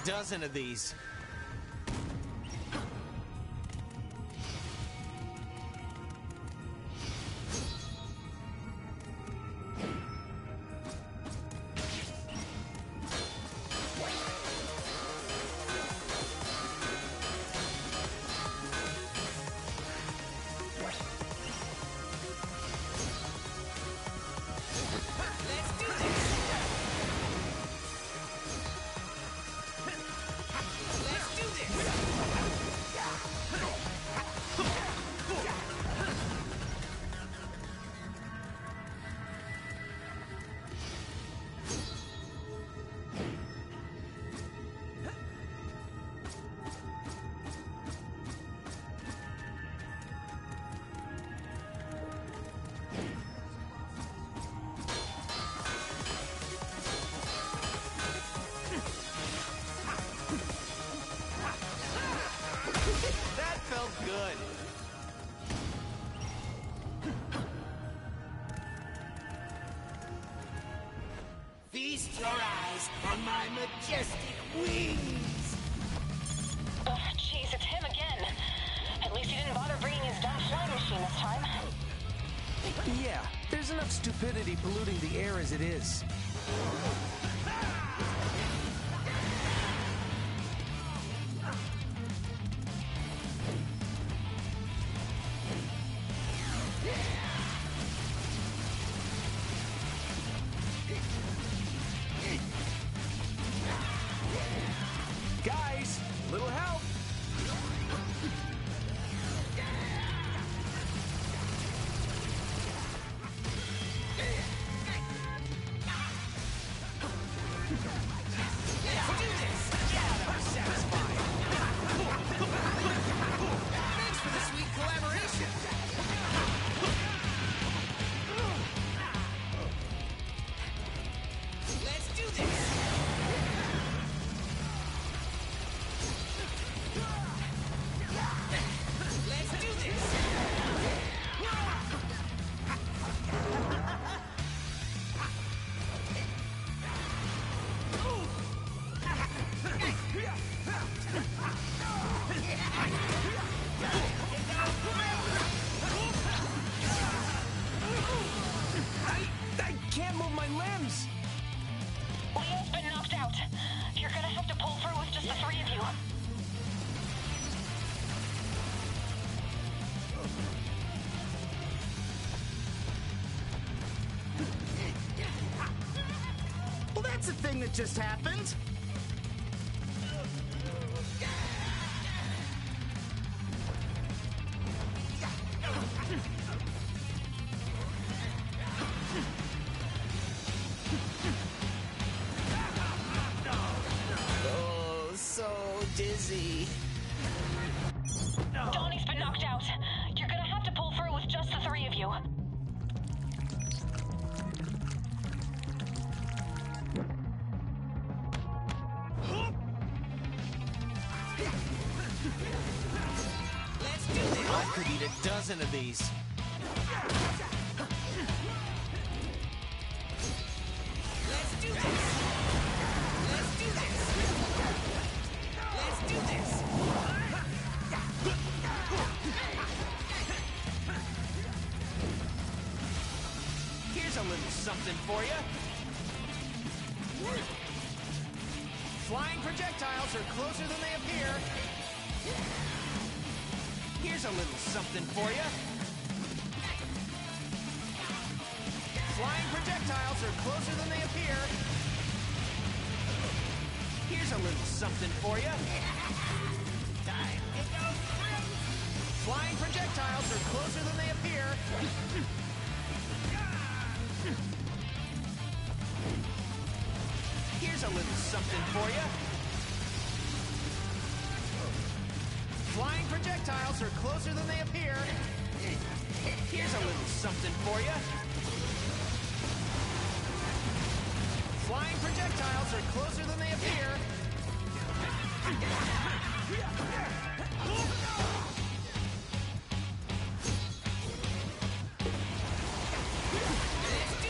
dozen of these. That felt good. Feast your eyes on my majestic wings! Ugh, jeez, it's him again. At least he didn't bother bringing his dumb flying machine this time. Yeah, there's enough stupidity polluting the air as it is. Guys, little help! Let's do this! Yeah, that was satisfying! Thanks for the sweet collaboration! Let's do this! Let's do this! I can't move my limbs! Leo's been knocked out. You're gonna have to pull through with just the three of you. Well, that's a thing that just happened! Oh, so dizzy. Donnie's been knocked out. You're gonna have to pull through with just the three of you. Let's do this! I could eat a dozen of these. Let's do this! Let's do this! Let's do this! Here's a little something for you. Flying projectiles are closer than they appear. Here's a little something for you. Flying projectiles are closer than they appear. Here's a little something for you. Time to go crazy! Flying projectiles are closer than they appear. Here's a little something for you. Flying projectiles are closer than they appear. Here's a little something for you. Flying projectiles are closer than they appear.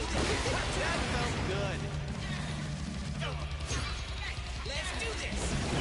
That felt good. Let's do this!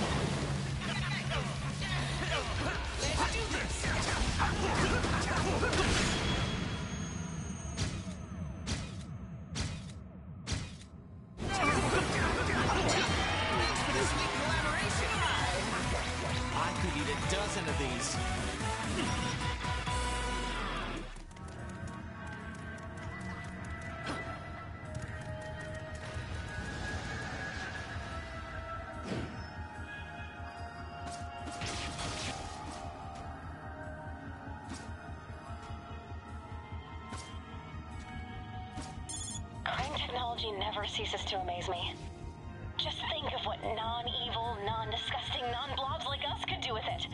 technology never ceases to amaze me. Just think of what non-evil, non-disgusting, non-blobs like us could do with it.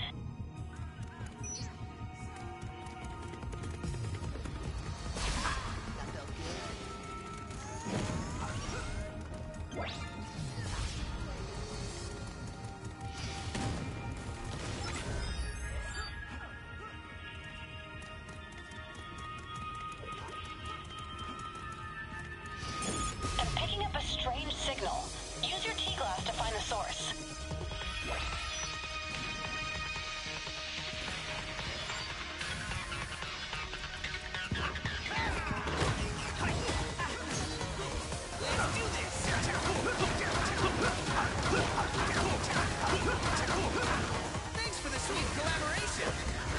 That felt good. I'm picking up a strange signal. Use your T-glass to find the source. Let's do this! Thanks for the sweet collaboration.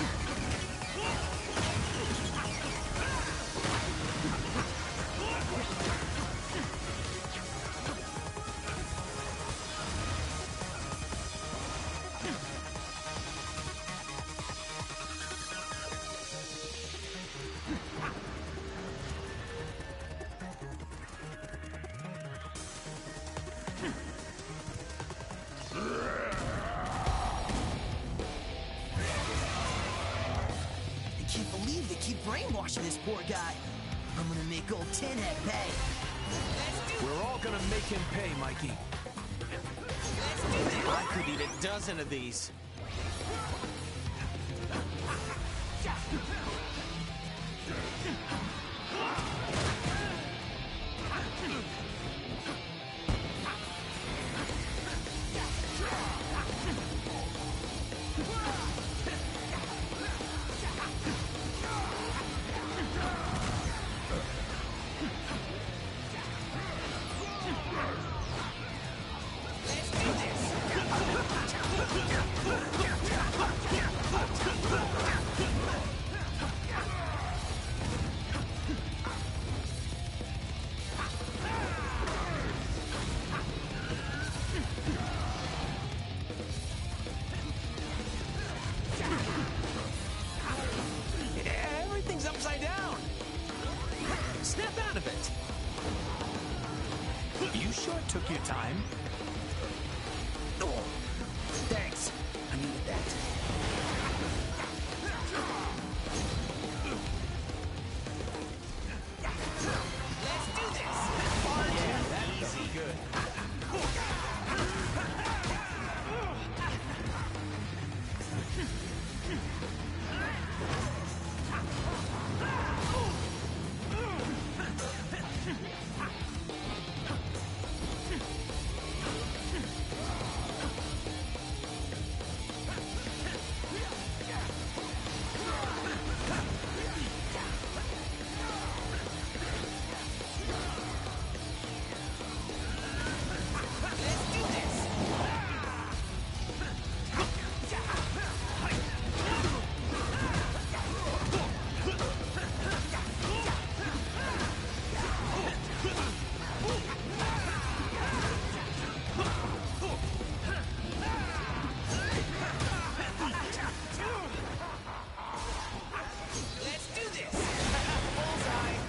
I can't believe they keep brainwashing this poor guy. I'm gonna make old Tin Head pay. We're all gonna make him pay, Mikey. I could eat a dozen of these. Let's do this! Everything's upside down. Snap out of it. You sure took your time. Oh, thanks. I needed that. Let's do this! Easy, good. Let's do this! Let's do this!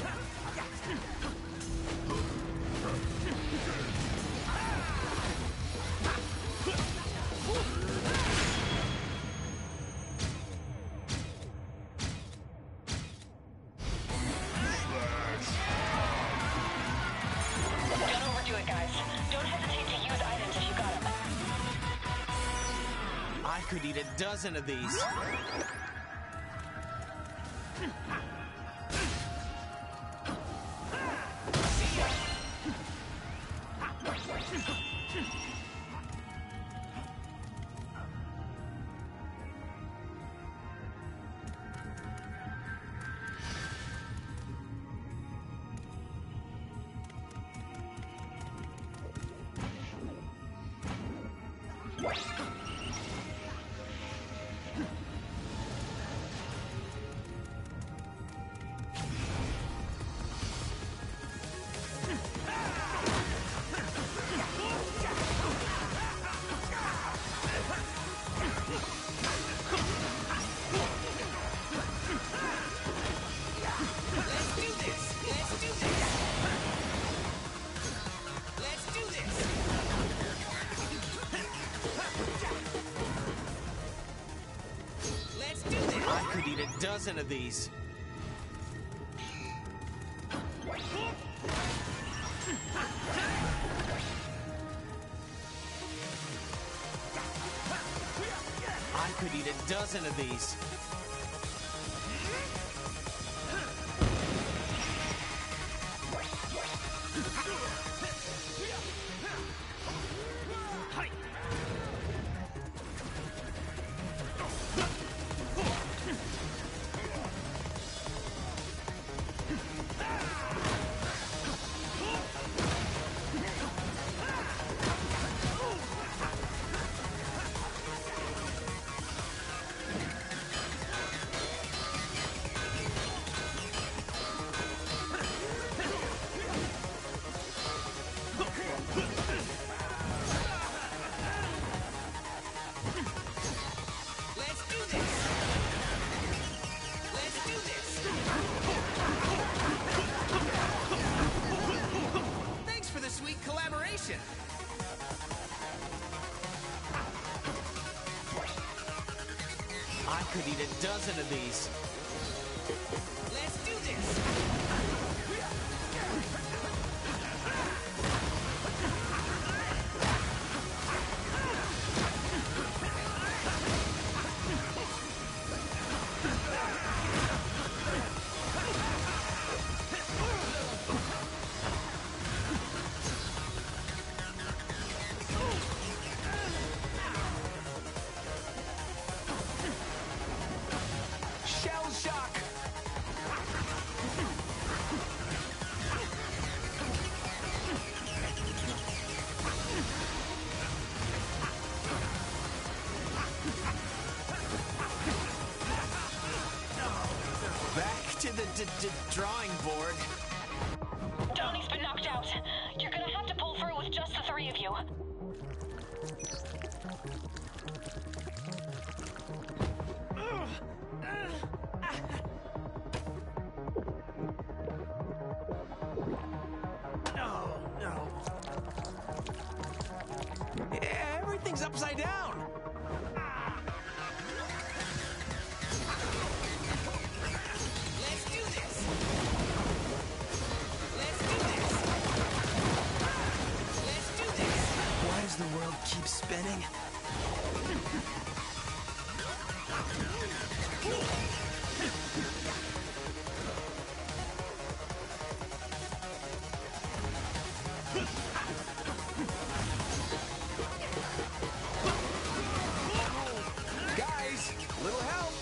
Don't overdo it, guys. Don't hesitate to use items if you got them. I could eat a dozen of these. dozen of these. I could eat a dozen of these. I could eat a dozen of these. Let's do this! Shell shock! Back to the drawing board. Donnie's been knocked out. You're gonna have to pull through with just the three of you. Yeah, everything's upside down. Let's do this. Let's do this. Let's do this. Why does the world keep spinning? Guys, little help.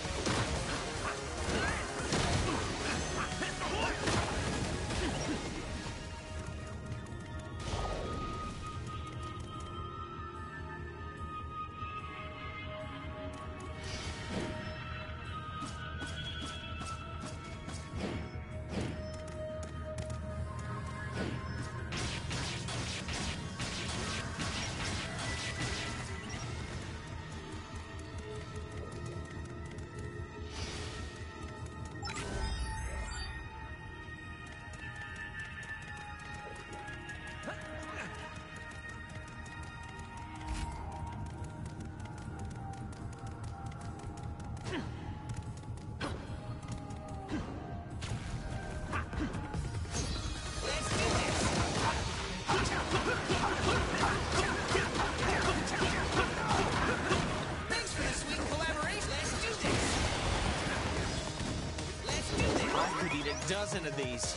Thanks for the sweet collaboration. Let's do this. Let's do this. I could eat a dozen of these.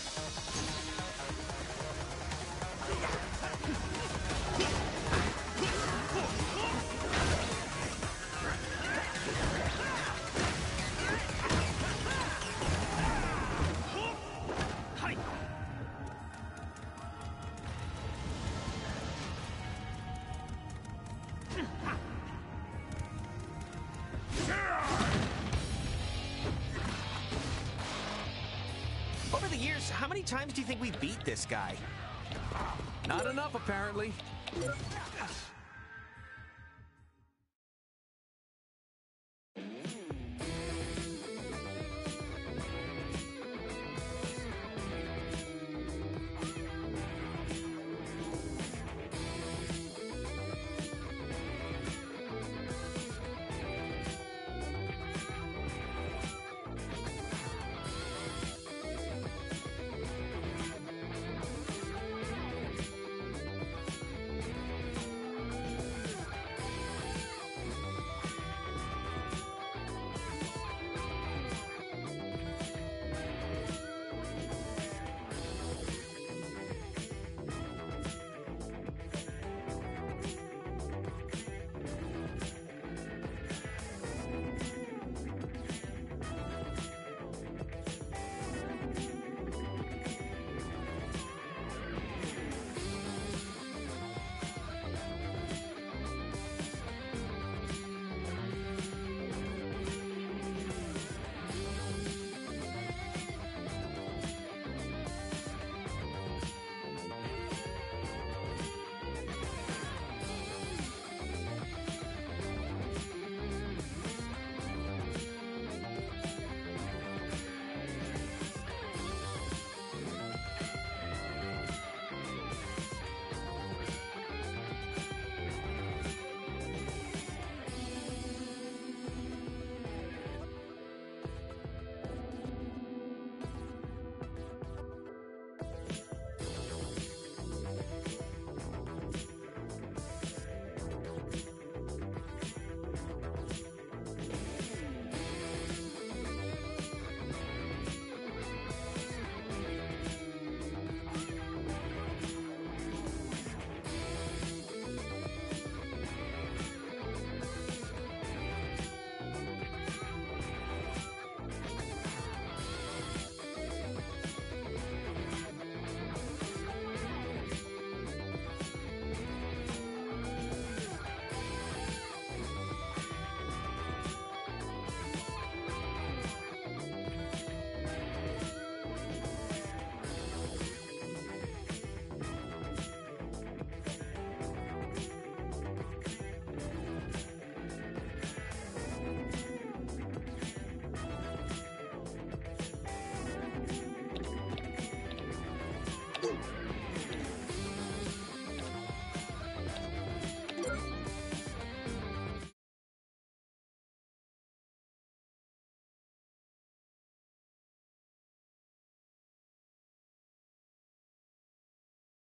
Over the years, how many times do you think we beat this guy? Not enough, apparently.